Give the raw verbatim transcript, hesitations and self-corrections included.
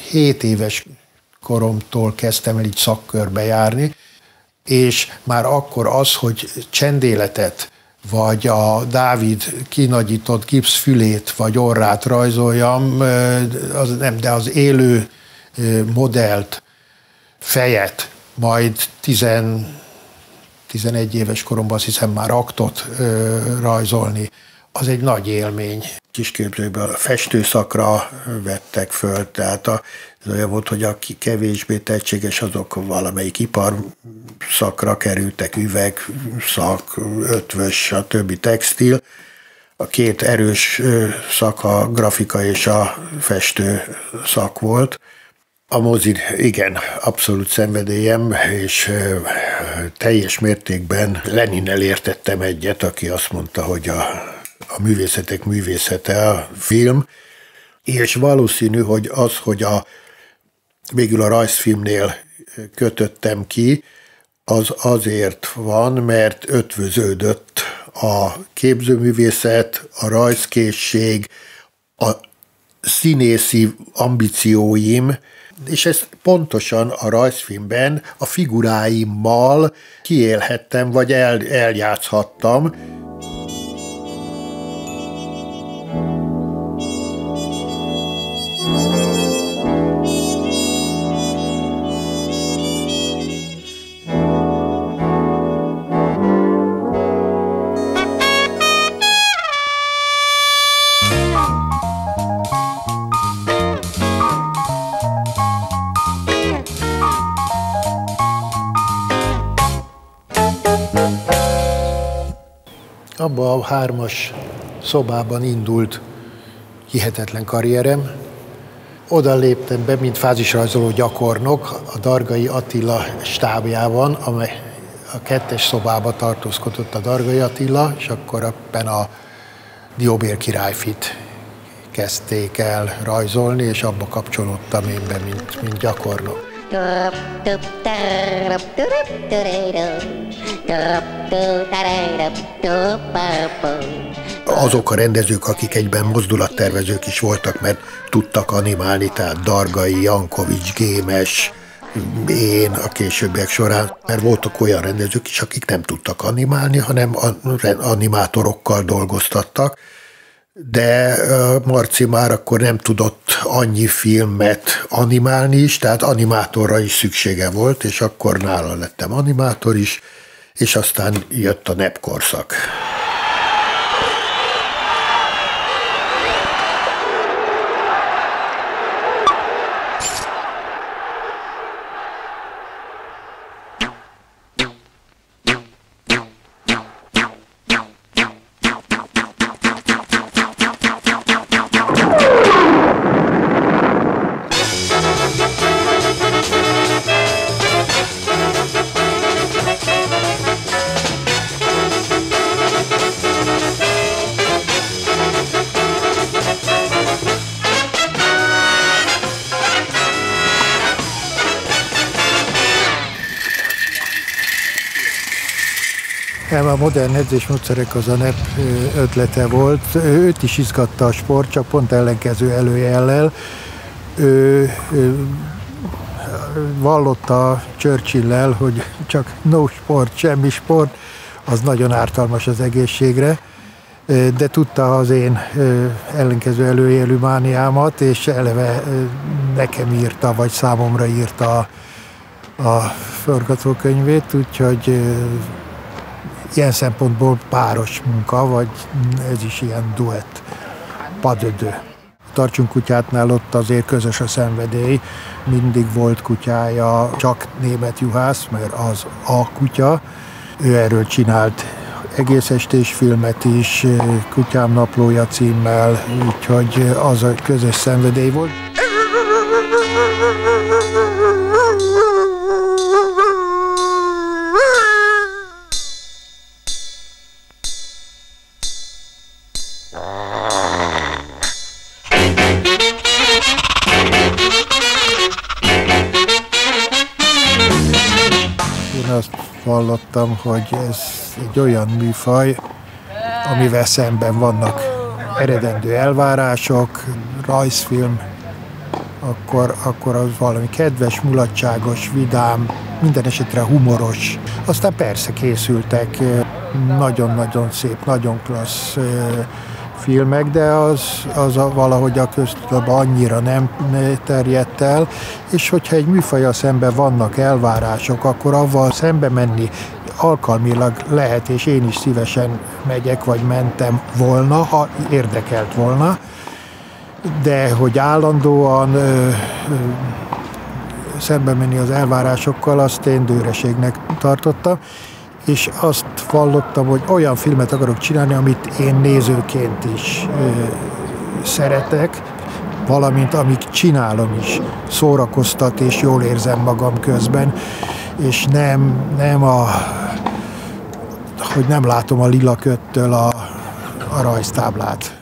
hét éves koromtól kezdtem el így szakkörbe járni, és már akkor az, hogy csendéletet, vagy a Dávid kinagyított gipszfülét, vagy orrát rajzoljam, az nem, de az élő modellt, fejet, majd tizenegy éves koromban azt hiszem már aktot rajzolni, az egy nagy élmény. Kisképzőből festőszakra vettek föl, tehát a, ez olyan volt, hogy aki kevésbé tehetséges, azok valamelyik iparszakra kerültek, üvegszak, ötvös, stb. Textil. A két erős szak a grafika és a festő szak volt. A mozi, igen, abszolút szenvedélyem, és teljes mértékben Leninnel értettem egyet, aki azt mondta, hogy a, a művészetek művészete a film, és valószínű, hogy az, hogy a, végül a rajzfilmnél kötöttem ki, az azért van, mert ötvöződött a képzőművészet, a rajzkészség, a színészi ambícióim, és ezt pontosan a rajzfilmben a figuráimmal kiélhettem, vagy el, eljátszhattam. Abba a hármas szobában indult hihetetlen karrierem. Oda léptem be, mint fázisrajzoló gyakornok a Dargai Attila stábjában, amely a kettes szobába tartózkodott a Dargai Attila, és akkor ebben a Dióbér királyfit kezdték el rajzolni, és abba kapcsolódtam én be, mint, mint gyakornok. Azok a rendezők, akik egyben mozdulattervezők is voltak, mert tudtak animálni, tehát Dargai, Jankovics, Gémes, én a későbbiek során, mert voltak olyan rendezők is, akik nem tudtak animálni, hanem animátorokkal dolgoztattak, de Marci már akkor nem tudott annyi filmet animálni is, tehát animátorra is szüksége volt, és akkor nála lettem animátor is, és aztán jött a nep korszak. A modern edzésmódszerek az a nep ötlete volt. Őt is izgatta a sport, csak pont ellenkező előjellel. Ő, ő vallotta Churchill-lel, hogy csak no sport, semmi sport, az nagyon ártalmas az egészségre, de tudta az én ellenkező előjelű mániámat, és eleve nekem írta, vagy számomra írta a forgatókönyvét, úgyhogy ilyen szempontból páros munka, vagy ez is ilyen duett, padödő. Tartsunk kutyátnál ott azért közös a szenvedély, mindig volt kutyája, csak német juhász, mert az a kutya. Ő erről csinált egész estés filmet is, Kutyám naplója címmel, úgyhogy az a közös szenvedély volt. Azt vallottam, hogy ez egy olyan műfaj, amivel szemben vannak eredendő elvárások, rajzfilm, akkor, akkor az valami kedves, mulatságos, vidám, minden esetre humoros. Aztán persze készültek nagyon-nagyon szép, nagyon klassz filmek, de az, az a, valahogy a köztudatban annyira nem terjedt el, és hogyha egy műfajjal szemben vannak elvárások, akkor avval szembe menni alkalmilag lehet, és én is szívesen megyek, vagy mentem volna, ha érdekelt volna, de hogy állandóan ö, ö, szembe menni az elvárásokkal, azt én dőreségnek tartottam, és azt vallottam, hogy olyan filmet akarok csinálni, amit én nézőként is ö, szeretek, valamint amit csinálom is, szórakoztat, és jól érzem magam közben, és nem, nem a, hogy nem látom a lila köttől a, a rajztáblát.